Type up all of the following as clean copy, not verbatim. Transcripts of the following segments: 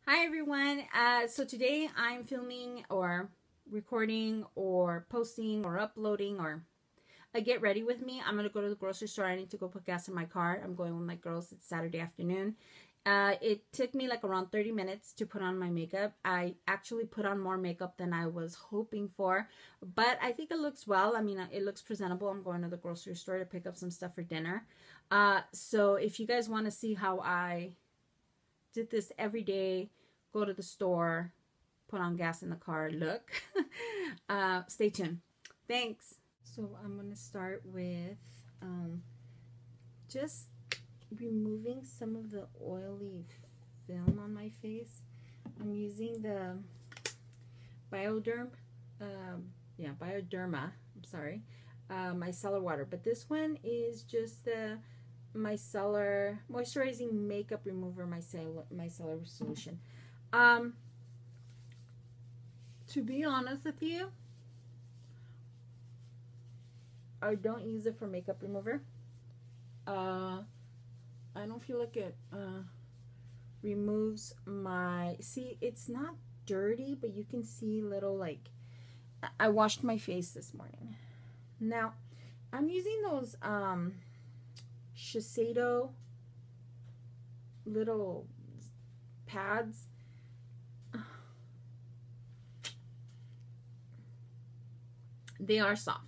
Hi everyone. So today I'm filming or recording or posting or uploading or a get ready with me. I'm going to go to the grocery store. I need to go put gas in my car. I'm going with my girls. It's Saturday afternoon. It took me like around 30 minutes to put on my makeup. I actually put on more makeup than I was hoping for, but I think it looks well. I mean, it looks presentable. I'm going to the grocery store to pick up some stuff for dinner. So if you guys want to see how I did this every day, go to the store, put on gas in the car, look, stay tuned. Thanks. So I'm going to start with just removing some of the oily film on my face. I'm using the Bioderma, I'm sorry, micellar water, but this one is just the micellar moisturizing makeup remover micellar solution. To be honest with you, I don't use it for makeup remover. I don't feel like it removes my, see, it's not dirty, but you can see little, like, I washed my face this morning. Now, I'm using those Shiseido little pads. They are soft,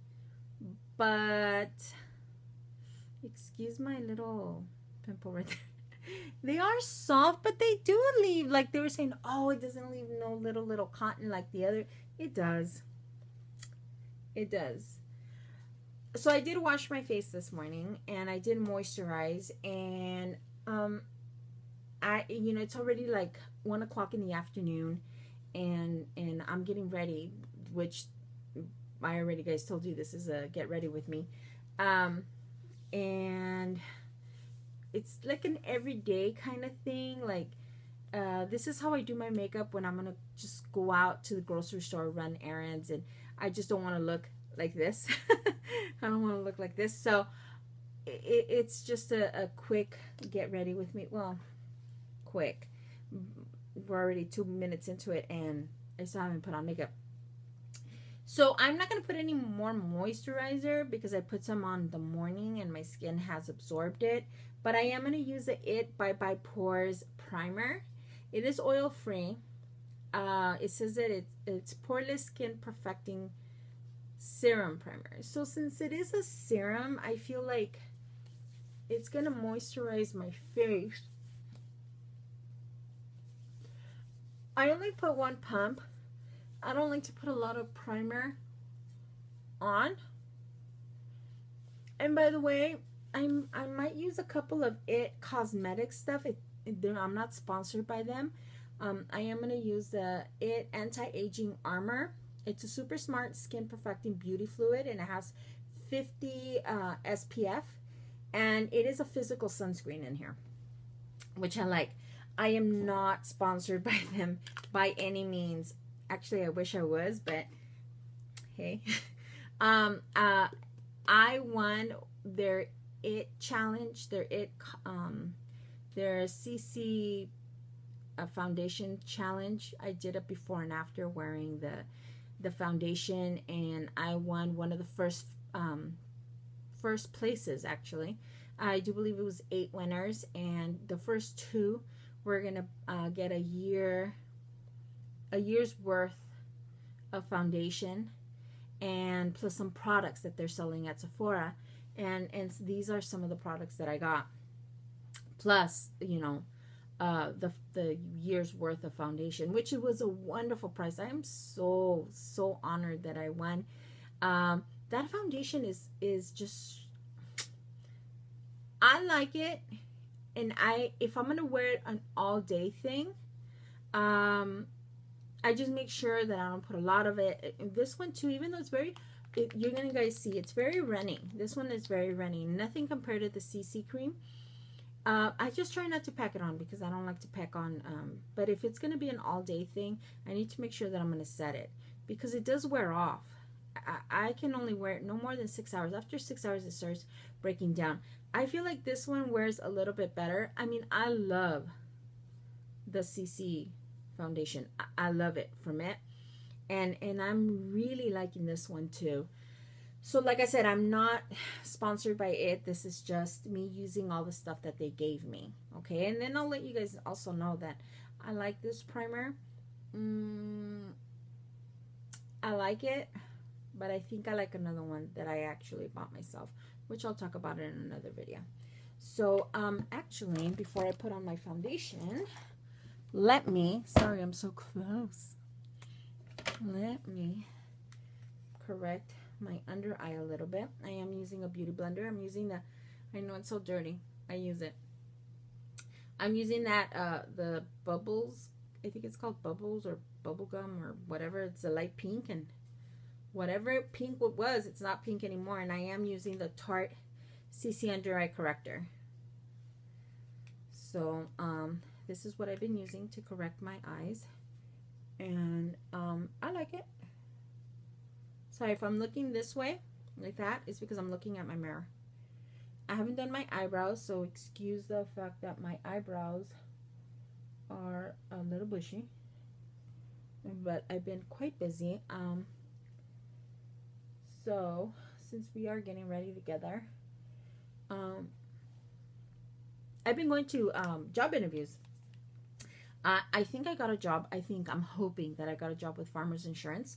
but excuse my little pimple right there. They are soft, but they do leave, like they were saying, oh, it doesn't leave no little cotton like the other. It does. It does. So I did wash my face this morning and I did moisturize, and it's already like 1 o'clock in the afternoon, and I'm getting ready, which I already guys told you this is a get ready with me. And it's like an everyday kind of thing. Like, this is how I do my makeup when I'm gonna just go out to the grocery store, run errands, and I just don't want to look like this. I don't want to look like this. So it's just a quick get ready with me. Well, quick. We're already 2 minutes into it and I still haven't put on makeup. So I'm not going to put any more moisturizer because I put some on the morning and my skin has absorbed it. But I am going to use the It by Pores primer. It is oil free. It says that it's poreless skin perfecting serum primer. So since it is a serum, I feel like it's going to moisturize my face. I only put 1 pump. I don't like to put a lot of primer on. And by the way, I might use a couple of It cosmetic stuff. I'm not sponsored by them. I am going to use the It Anti-Aging Armor. It's a super smart skin perfecting beauty fluid, and it has 50 SPF, and it is a physical sunscreen in here, which I like. I am not sponsored by them by any means. Actually, I wish I was, but hey. I won their It challenge, their CC foundation challenge. I did it before and after wearing the foundation, and I won one of the first places. Actually, I do believe it was 8 winners, and the first 2 were gonna get a year's worth of foundation, and plus some products that they're selling at Sephora, and these are some of the products that I got, plus the year's worth of foundation, which it was a wonderful price. I am so honored that I won. That foundation is just, I like it, and if I'm gonna wear it an all day thing, I just make sure that I don't put a lot of it. This one too, even though it's you're gonna guys see, it's very runny. This one is very runny. Nothing compared to the CC cream. I just try not to pack it on because I don't like to pack on. But if it's gonna be an all day thing, I need to make sure that I'm gonna set it, because it does wear off. I can only wear it no more than 6 hours. After 6 hours, it starts breaking down. I feel like this one wears a little bit better. I mean, I love the CC foundation. I love it from it. And I'm really liking this one too. So like I said, I'm not sponsored by it. This is just me using all the stuff that they gave me. Okay, and then I'll let you guys also know that I like this primer. I like it, but I think I like another one that I actually bought myself, which I'll talk about in another video. So actually, before I put on my foundation, let me, sorry I'm so close, let me correct my under eye a little bit. I am using a beauty blender. I'm using the, I know it's so dirty, I use it. I'm using that the Bubbles, I think it's called Bubbles or Bubblegum or whatever. It's a light pink, and whatever pink it was, it's not pink anymore. And I am using the Tarte CC Under Eye Corrector. So this is what I've been using to correct my eyes, and I like it. Sorry if I'm looking this way like that, it's because I'm looking at my mirror. I haven't done my eyebrows, so excuse the fact that my eyebrows are a little bushy, but I've been quite busy. So since we are getting ready together, I've been going to job interviews. I think I got a job. I'm hoping that I got a job with Farmers Insurance.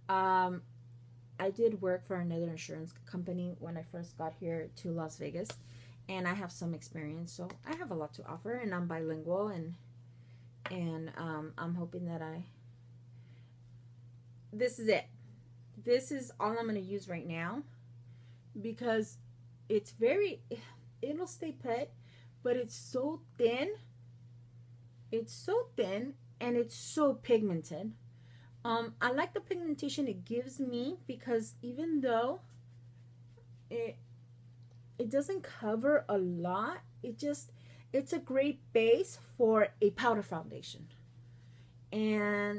I did work for another insurance company when I first got here to Las Vegas, and I have some experience, so I have a lot to offer, and I'm bilingual, and I'm hoping that this is it. This is all I'm going to use right now, because it's it'll stay put, but it's so thin. It's so thin, and it's so pigmented. I like the pigmentation it gives me, because even though it doesn't cover a lot, it's a great base for a powder foundation. And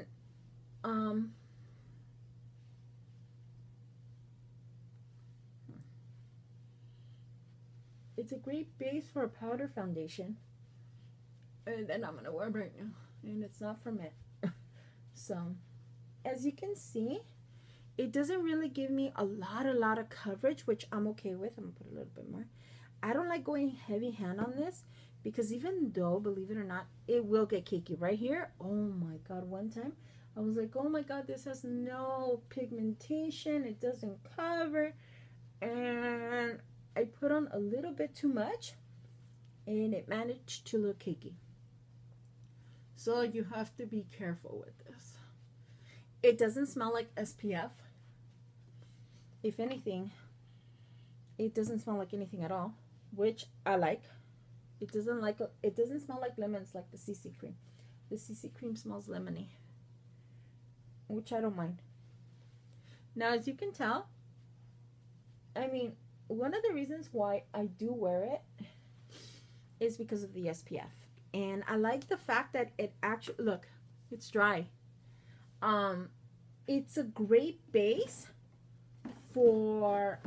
it's a great base for a powder foundation. And then I'm gonna wear right now, and it's not from it. So as you can see, it doesn't really give me a lot of coverage, which I'm okay with. I'm gonna put a little bit more. I don't like going heavy hand on this, because even though, believe it or not, it will get cakey right here. Oh my god, one time I was like, oh my god, this has no pigmentation, it doesn't cover, and I put on a little bit too much, and it managed to look cakey. So you have to be careful with this. It doesn't smell like SPF. If anything, it doesn't smell like anything at all, which I like. It doesn't smell like lemons like the CC cream. The CC cream smells lemony, which I don't mind. Now, as you can tell, I mean, one of the reasons why I do wear it is because of the SPF. And I like the fact that it actually, look, it's dry. It's a great base for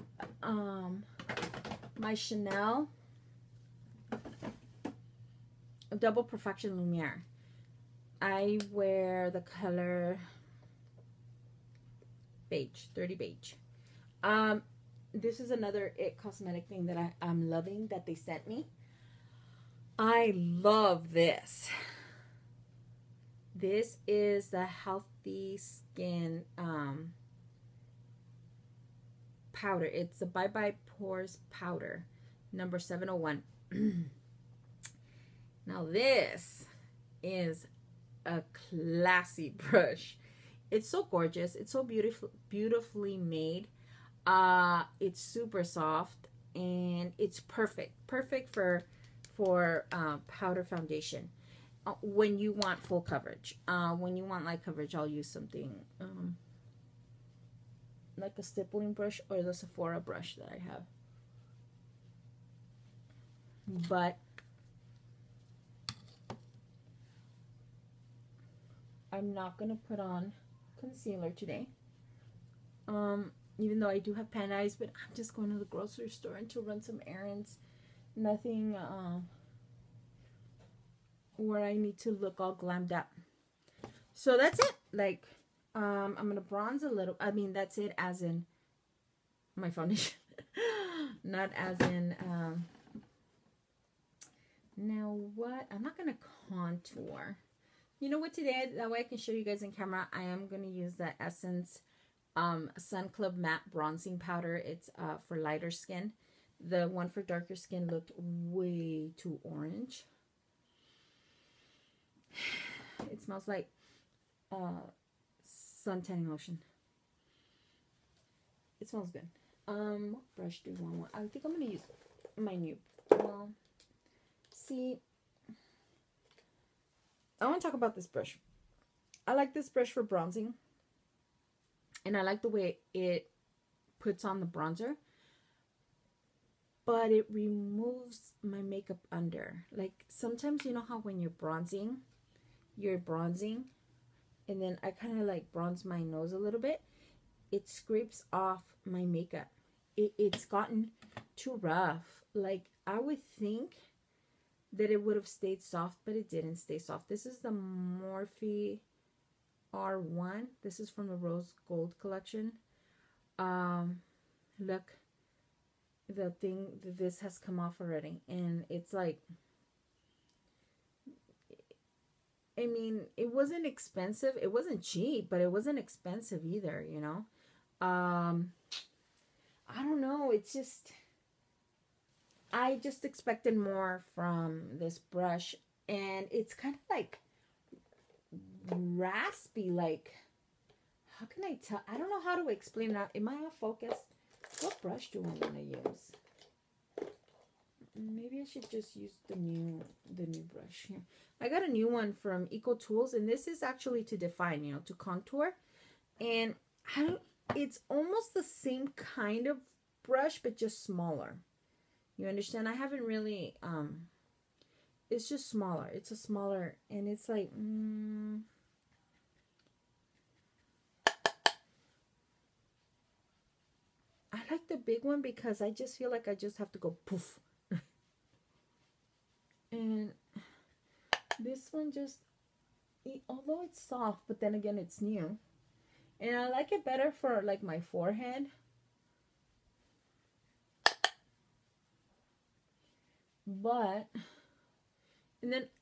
my Chanel Double Perfection Lumiere. I wear the color beige, 30 beige. This is another IT cosmetic thing that I'm loving that they sent me. I love this. This is the Healthy Skin powder. It's a Bye Bye Pores powder, number 701. Now this is a classy brush. It's so gorgeous. It's so beautifully made. It's super soft, and it's perfect for powder foundation. When you want full coverage. When you want light coverage, I'll use something like a stippling brush or the Sephora brush that I have. But I'm not going to put on concealer today. Even though I do have pan eyes, but I'm just going to the grocery store and to run some errands. Nothing where I need to look all glammed up. So that's it. Like, I'm going to bronze a little. I mean, that's it as in my foundation. Not as in, now what? I'm not going to contour. You know what, today, that way I can show you guys in camera, I am going to use the Essence Sun Club Matte Bronzing Powder. It's for lighter skin. The one for darker skin looked way too orange. It smells like sun tanning lotion. It smells good. What brush do you want? I think I'm going to use my new. See, I want to talk about this brush. I like this brush for bronzing. And I like the way it puts on the bronzer. But it removes my makeup under. Like, sometimes, you know how when you're bronzing, and then I kind of like bronze my nose a little bit. It scrapes off my makeup. It's gotten too rough. Like, I would think that it would have stayed soft, but it didn't stay soft. This is the Morphe R1. This is from the Rose Gold collection. Look, this has come off already, and it's like, I mean, it wasn't expensive. It wasn't cheap, but it wasn't expensive either, you know. I don't know. It's just, I just expected more from this brush, and it's kind of like raspy. Like, how can I tell? I don't know how to explain that. Am I off focus? What brush do I want to use? Maybe I should just use the new brush here. I got a new one from Eco Tools, and this is actually to define, you know, to contour. And it's almost the same kind of brush, but just smaller. You understand? I haven't really, it's just smaller. It's a smaller, and it's like, I like the big one because I just feel like I just have to go poof. And this one just, although it's soft, but then again, it's new. And I like it better for like my forehead. But, and then,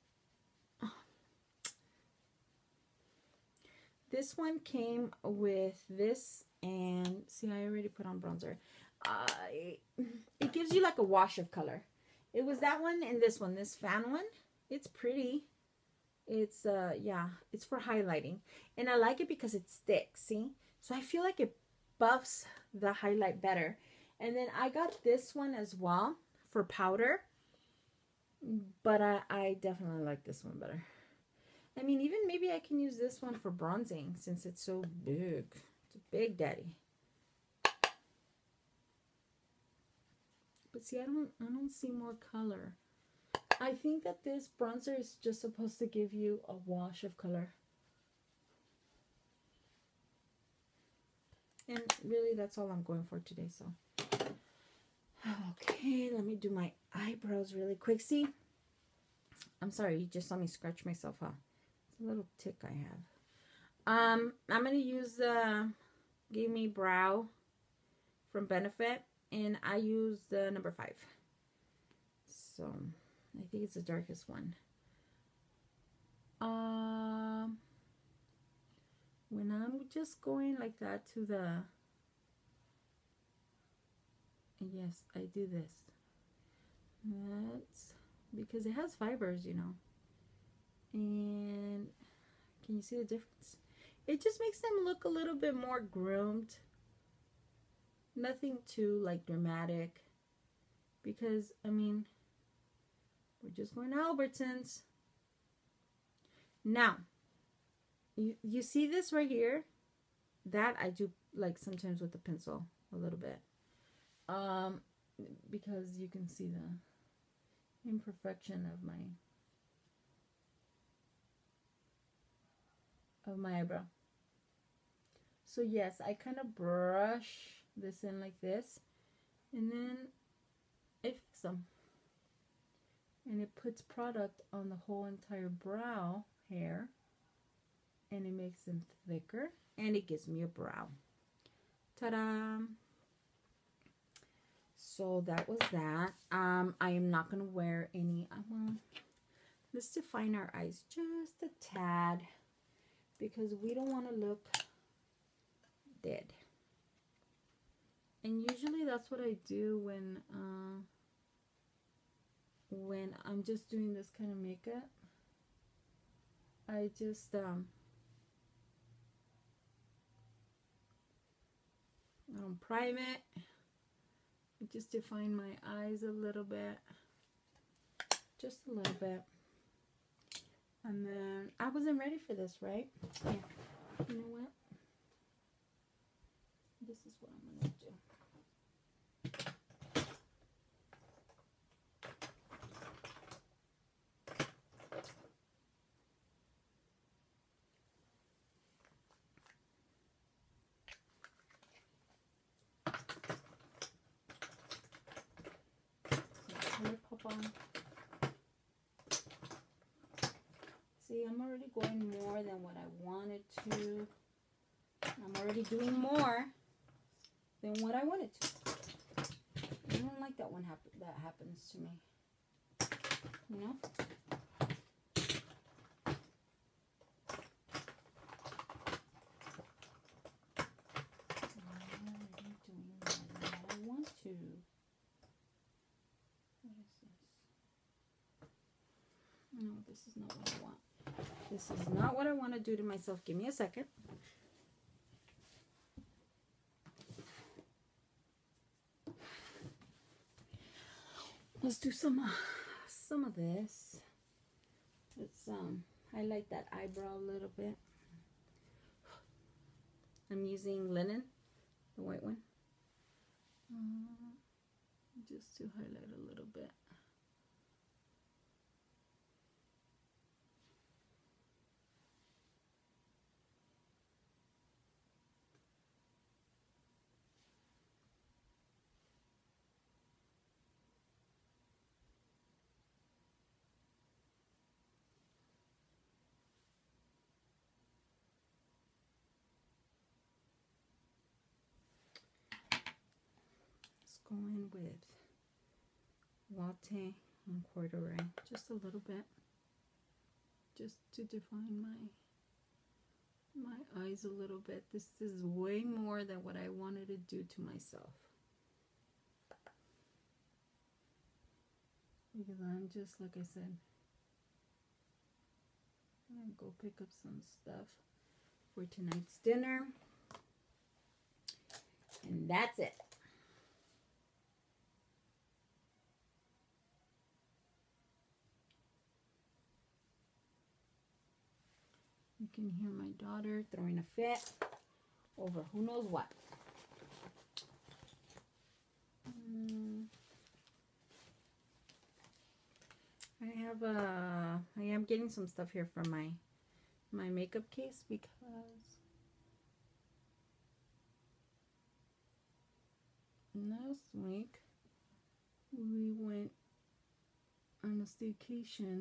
this one came with this, and see, I already put on bronzer. It gives you like a wash of color. It was that one and this one, this fan one. It's pretty. It's, yeah, it's for highlighting. And I like it because it's thick, see? So I feel like it buffs the highlight better. And then I got this one as well for powder. But I definitely like this one better. I mean, even maybe I can use this one for bronzing since it's so big. It's a big daddy. But see, I don't see more color. I think that this bronzer is just supposed to give you a wash of color. And really, that's all I'm going for today, so. Okay, let me do my eyebrows really quick. See? I'm sorry, you just saw me scratch myself, huh? It's a little tick I have. I'm going to use the Give Me Brow from Benefit. And I use the number 5. So, I think it's the darkest one. When I'm just going like that to the... Yes, I do this. That's because it has fibers, you know. And can you see the difference? It just makes them look a little bit more groomed. Nothing too like dramatic, because I mean, we're just going to Albertsons. Now, you see this right here? That I do like sometimes with the pencil a little bit, because you can see the imperfection of my eyebrow. So yes, I kind of brush this in like this, and then I fix them. and it puts product on the whole entire brow hair, and it makes them thicker, and it gives me a brow. Ta-da! So that was that. I am not going to wear any, let's define our eyes just a tad, because we don't want to look dead. And usually that's what I do when I'm just doing this kind of makeup. I just I don't prime it. I just define my eyes a little bit, just a little bit. And then I wasn't ready for this, right? Yeah. You know what? This is what I'm gonna do. On. See, I'm already going more than what I wanted to. I'm already doing more than what I wanted to. I don't like that when that happens to me. You know? I'm already doing more than what I want to. No, this is not what I want. This is not what I want to do to myself. Give me a second. Let's do some of this. Let's highlight that eyebrow a little bit. I'm using linen, the white one, just to highlight a little bit. Go in with latte and corduroy, just a little bit, just to define my eyes a little bit. This is way more than what I wanted to do to myself, because I'm just, like I said, I'm gonna go pick up some stuff for tonight's dinner, and that's it. You can hear my daughter throwing a fit over who knows what. I am getting some stuff here from my makeup case, because last week we went on a staycation.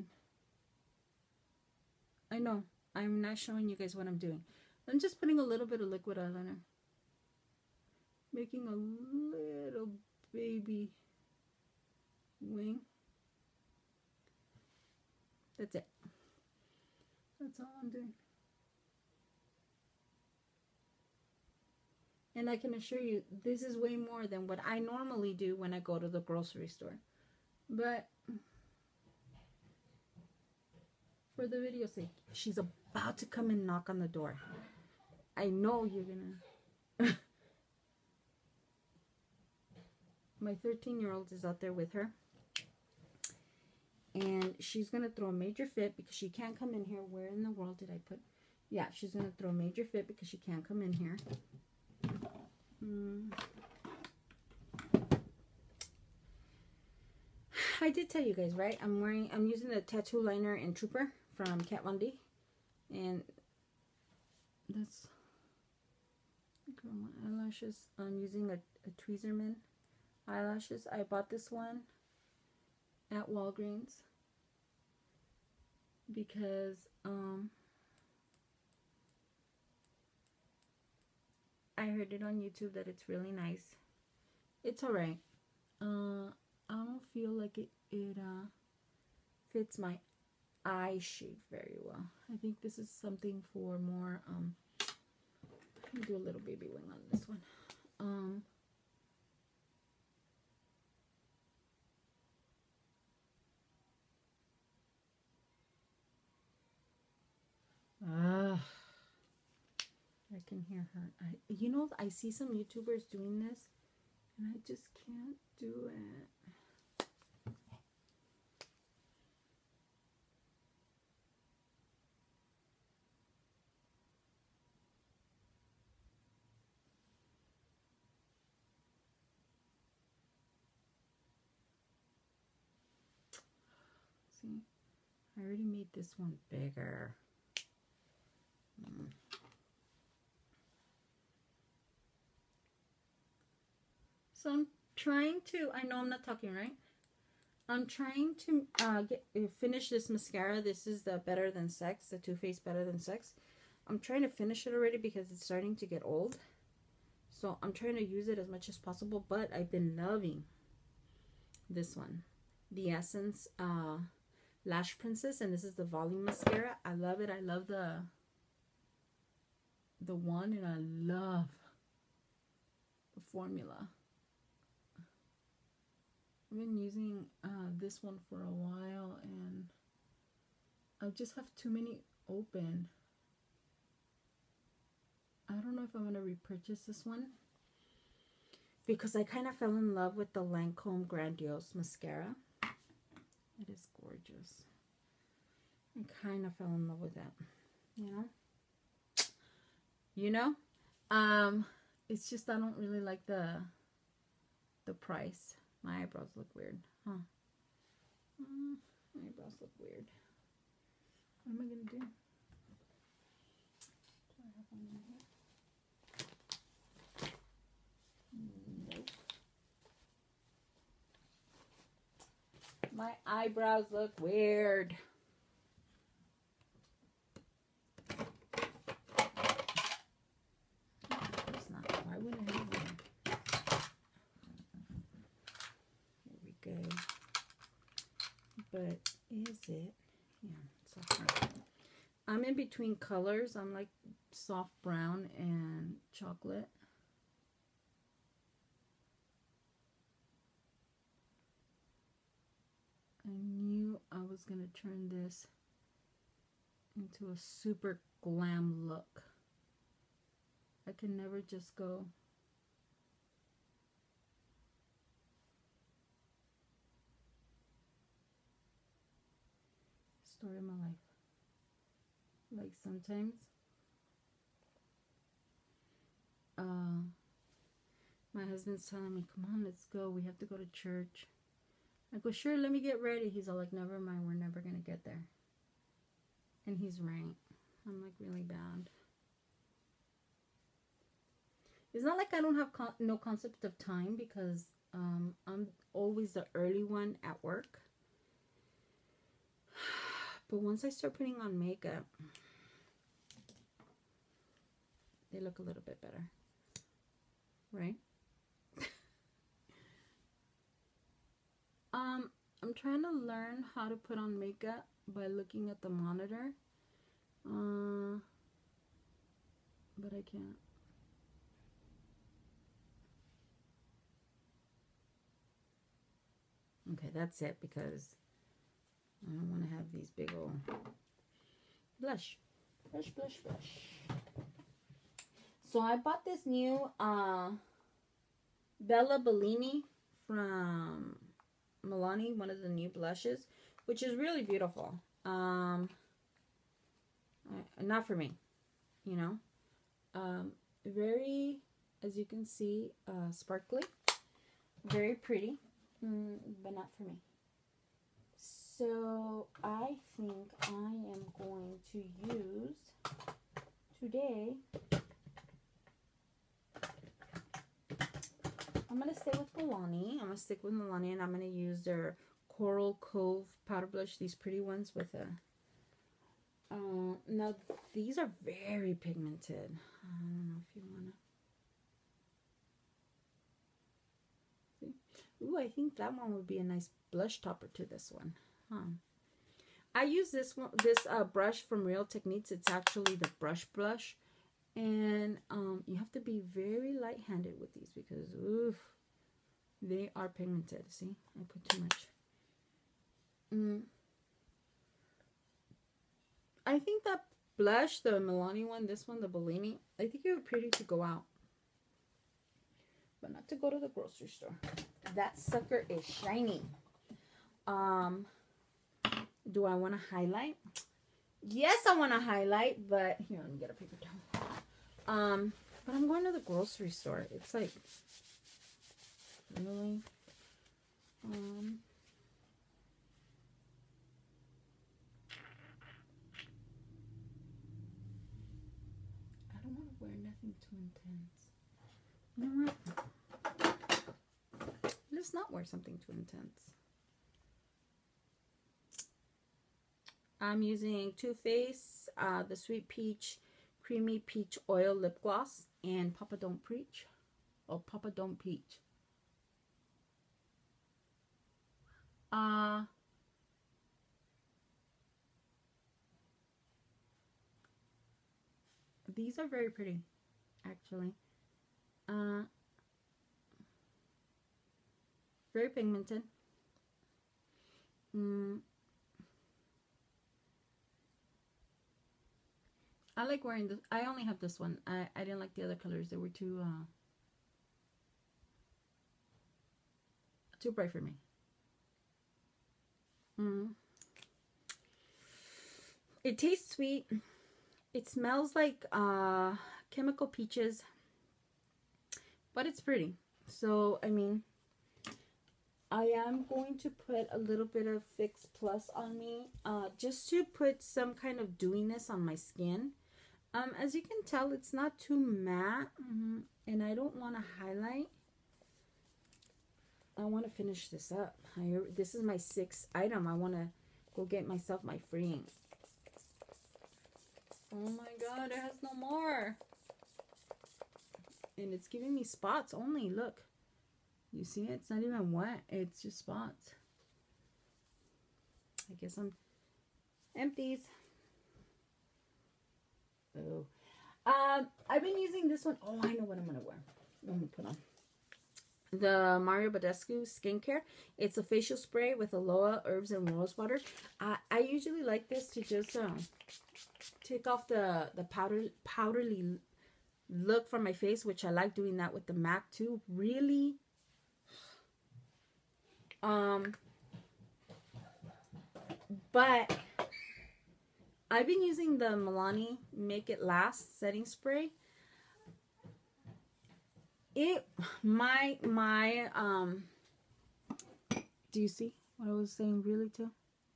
I know, I'm not showing you guys what I'm doing. I'm just putting a little bit of liquid eyeliner, making a little baby wing. That's it. That's all I'm doing. And I can assure you, this is way more than what I normally do when I go to the grocery store. But for the video's sake, she's about to come and knock on the door. I know you're gonna... My 13-year-old is out there with her. And she's going to throw a major fit because she can't come in here. Where in the world did I put... Yeah, she's going to throw a major fit because she can't come in here. I did tell you guys, right? I'm using the tattoo liner in Trooper from Kat Von D. And that's... Girl, my eyelashes. I'm using a Tweezerman eyelashes. I bought this one at Walgreens. because I heard it on YouTube that it's really nice. It's alright. I don't feel like it fits my eye shape very well. I think this is something for more let me do a little baby wing on this one. I can hear her. You know, I see some YouTubers doing this, and I just can't do it. See, I already made this one bigger. So I'm trying to, I know I'm not talking, right? I'm trying to finish this mascara. This is the Better Than Sex, the Too Faced Better Than Sex. I'm trying to finish it already because it's starting to get old. So I'm trying to use it as much as possible, but I've been loving this one. The Essence Lash Princess, and this is the volume mascara. I love it. I love the one, and I love the formula. I've been using this one for a while, and I just have too many open. I don't know if I'm going to repurchase this one, because I kind of fell in love with the Lancome Grandiose mascara. It is gorgeous. I kind of fell in love with that, you know? It's just I don't really like the price. My eyebrows look weird, huh? My eyebrows look weird. What am I gonna do? Do I have one in here? Nope. My eyebrows look weird. It's not. Why would I have one? But is it? Yeah, it's okay. I'm in between colors. I'm like soft brown and chocolate. I knew I was going to turn this into a super glam look. I can never just go story of my life. Like sometimes my husband's telling me, come on, let's go, we have to go to church. I go, sure, let me get ready. He's all like, never mind, we're never gonna get there. And he's right. I'm like really bad. It's not like I don't have no concept of time, because I'm always the early one at work. But once I start putting on makeup, they look a little bit better, right? I'm trying to learn how to put on makeup by looking at the monitor, but I can't. Okay, that's it, because I don't want to have these big old blush. Blush, blush, blush. So I bought this new Bella Bellini from Milani, one of the new blushes, which is really beautiful. Not for me, you know. Very, as you can see, sparkly. Very pretty, but not for me. So I think I am going to use today, I'm going to stay with Milani. I'm going to stick with Milani, and I'm going to use their Coral Cove powder blush, these pretty ones with a Now these are very pigmented. I don't know if you want to see. Ooh, I think that one would be a nice blush topper to this one. I use this one, brush from Real Techniques. It's actually the brush blush, and you have to be very light-handed with these because oof, they are pigmented. See, I put too much. I think that blush, the Milani one, this one, the Bellini, I think it would be pretty to go out, but not to go to the grocery store. That sucker is shiny. Do I want to highlight? Yes, I want to highlight, but here, let me get a paper towel. But I'm going to the grocery store. It's like, really? I don't want to wear nothing too intense. You know what? Let's not wear something too intense. I'm using Too Faced, the Sweet Peach Creamy Peach Oil Lip Gloss, and Papa Don't Preach. Oh, Papa Don't Peach. These are very pretty, actually. Very pigmented. I like wearing this. I only have this one. I didn't like the other colors. They were too bright for me. It tastes sweet. It smells like chemical peaches, but it's pretty. So, I mean, I am going to put a little bit of Fix Plus on me, just to put some kind of dewiness on my skin. As you can tell, it's not too matte, and I don't want to highlight. I want to finish this up. This is my 6th item. I want to go get myself my freeing. Oh my god, it has no more. And it's giving me spots only. Look. You see it? It's not even wet. It's just spots. I guess I'm empties. Oh. I've been using this one. Oh, I know what I'm going to wear. I'm going to put on the Mario Badescu skincare. It's a facial spray with aloe, herbs, and rose water. I usually like this to just take off the powdery look from my face, which I like doing that with the MAC too. Really. But I've been using the Milani Make It Last setting spray. Do you see what I was saying really too?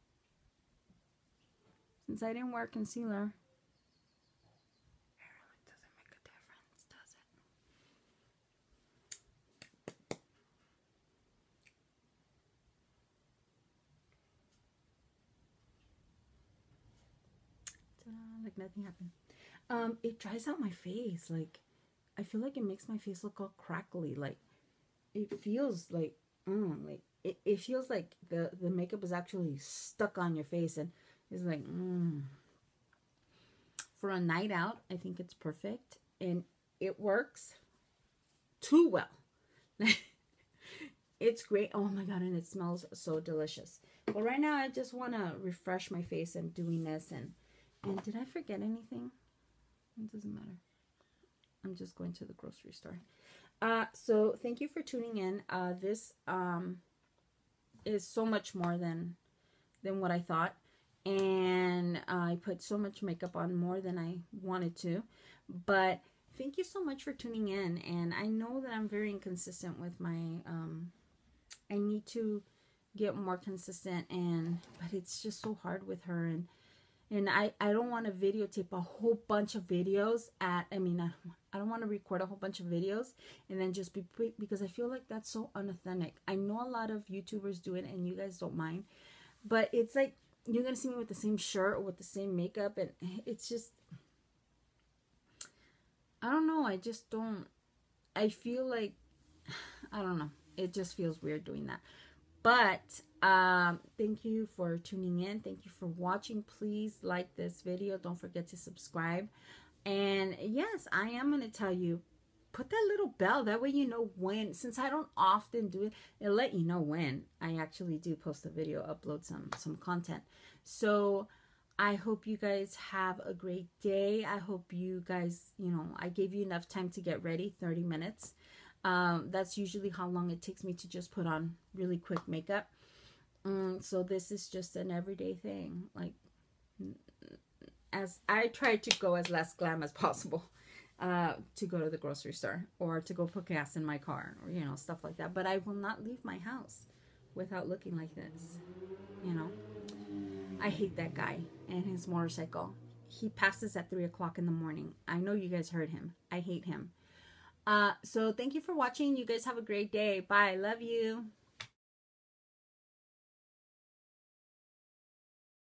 Since I didn't wear concealer, it really doesn't make a difference, does it? Like nothing happened. It dries out my face. Like, I feel like it makes my face look all crackly. Like, it feels like, it feels like the makeup is actually stuck on your face, and it's like, For a night out, I think it's perfect, and it works too well. It's great. Oh my god, and it smells so delicious. But right now, I just want to refresh my face and doing this, and did I forget anything? It doesn't matter. I'm just going to the grocery store. So thank you for tuning in. This is so much more than what I thought. And I put so much makeup on, more than I wanted to. But thank you so much for tuning in. And I know that I'm very inconsistent with my, I need to get more consistent, but it's just so hard with her. And I don't want to videotape a whole bunch of videos I don't want to record a whole bunch of videos and then just be quick, because I feel like that's so unauthentic. I know a lot of YouTubers do it and you guys don't mind, but it's like, you're going to see me with the same shirt or with the same makeup. And it's just, I don't know. I just don't, I feel like, I don't know. It just feels weird doing that. But thank you for tuning in. Thank you for watching. Please like this video. Don't forget to subscribe. And yes, I am going to tell you, put that little bell. That way you know when. Since I don't often do it, it'll let you know when I actually do post a video, upload some content. So I hope you guys have a great day. I hope you guys, you know, I gave you enough time to get ready, 30 minutes. That's usually how long it takes me to just put on really quick makeup. So this is just an everyday thing. Like, as I try to go as less glam as possible, to go to the grocery store or to go put gas in my car, or, you know, stuff like that. But I will not leave my house without looking like this, you know. I hate that guy and his motorcycle. He passes at 3 o'clock in the morning. I know you guys heard him. I hate him. So thank you for watching. You guys have a great day. Bye. Love you.